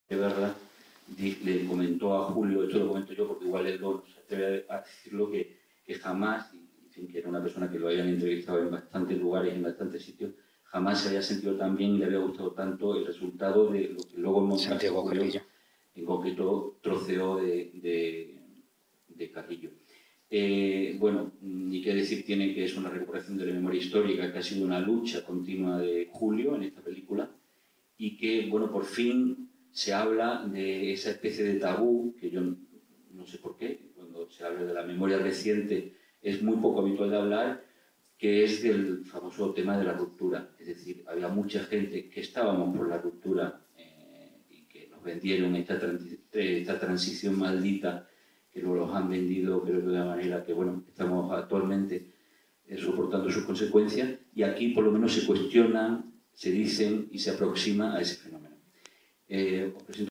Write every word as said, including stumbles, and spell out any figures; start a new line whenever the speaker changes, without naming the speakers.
de verdad, le comentó a Julio, esto lo comento yo porque igual él no se atreve a decirlo, que, que jamás, en fin, que era una persona que lo habían entrevistado en bastantes lugares, en bastantes sitios, jamás se había sentido tan bien y le había gustado tanto el resultado de lo que luego en montaje
Santiago
Julio,
Carrillo.
en concreto, troceó de, de, de Carrillo. Eh, bueno, ni qué decir tiene que es una recuperación de la memoria histórica, que ha sido una lucha continua de Julio en esta película, y que, bueno, por fin se habla de esa especie de tabú, que yo no sé por qué, cuando se habla de la memoria reciente es muy poco habitual de hablar, que es del famoso tema de la ruptura. Es decir, había mucha gente que estábamos por la ruptura eh, y que nos vendieron esta, transi esta transición maldita, que nos los han vendido, pero de una manera que, bueno, estamos actualmente eh, soportando sus consecuencias, y aquí por lo menos se cuestionan, se dicen y se aproxima a ese fenómeno. Eh, os presento